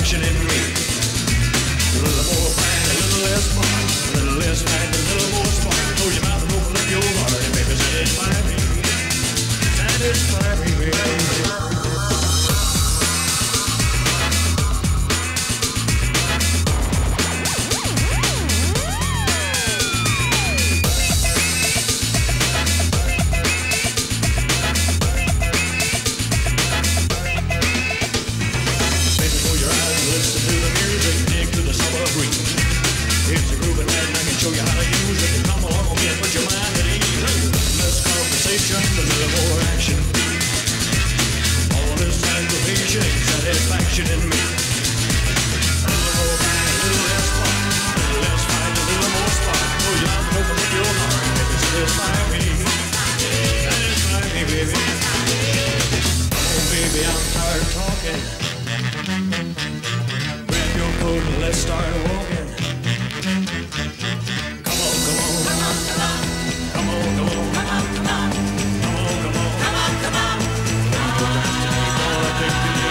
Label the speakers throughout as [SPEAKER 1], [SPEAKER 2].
[SPEAKER 1] satisfaction in me. A little more bang, a little less fun. A little less bang, a little more spark. Close your mouth and open up your heart and baby satisfy me. Satisfy me, baby. Satisfaction in me. A little more bang, a little less fun. A little less fight, a little more spark. Close your mouth and open up your heart and baby satisfy me. Satisfy me, baby. Oh baby, I'm tired of talking. Grab your coat and let's start walking. Come on, come on. Come on, come on. Come on, come on. Come on, come on. Come on, come on. Come on, come on. Come on, come on.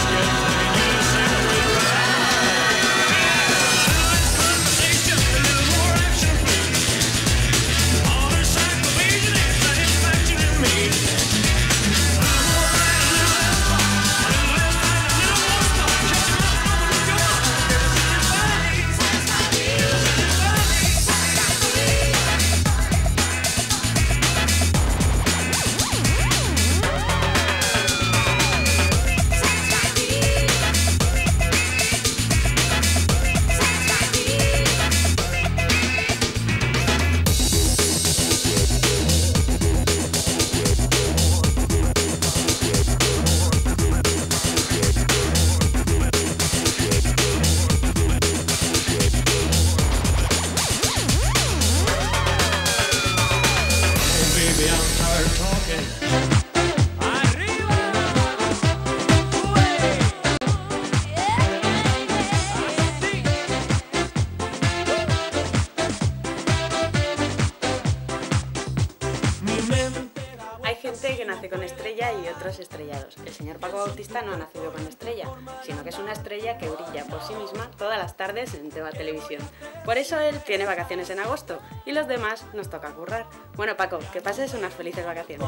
[SPEAKER 2] Que nace con estrella y otros estrellados. El señor Paco Bautista no ha nacido con estrella, sino que es una estrella que brilla por sí misma todas las tardes en Teba Televisión. Por eso él tiene vacaciones en agosto y los demás nos toca currar. Bueno, Paco, que pases unas felices vacaciones.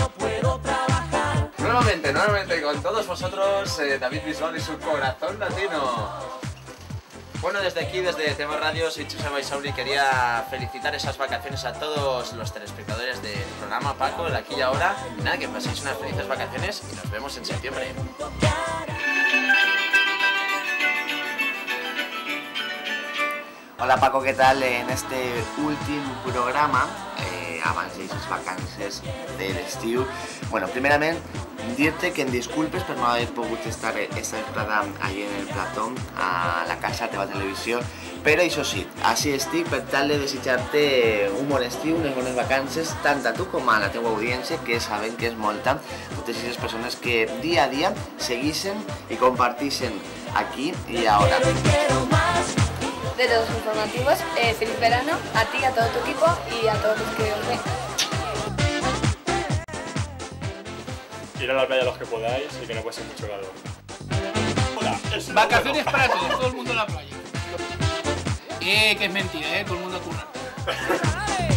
[SPEAKER 3] Nuevamente con todos vosotros, David Bisbal y su corazón latino. Bueno, desde aquí, desde Tema Radio, soy Chus Baisauri y quería felicitar esas vacaciones a todos los telespectadores del programa Paco, el aquí y ahora. Y nada, que paséis unas felices vacaciones y nos vemos en septiembre.
[SPEAKER 4] Hola Paco, ¿qué tal? En este últim programa, abans d'aquestes vacances de l'estiu, bueno, primerament dir-te que em disculpes per no haver pogut estar esta vesprada allí en el plató, a la casa Teva Televisió, però això sí, així estic per tal de desitjar-te un bon estiu, unes bones vacances, tant a tu com a la teua audiència, que sabem que és molta, totes aquestes persones que dia a dia seguixen i comparteixen aquí i ara.
[SPEAKER 5] De todos los informativos, feliz verano a ti, a todo tu equipo y a todos los que os ven.
[SPEAKER 6] Ir a la playa los que podáis y que no pase mucho calor.
[SPEAKER 7] Hola, vacaciones para todos, todo el mundo en la playa. Que es mentira, todo el mundo a currar.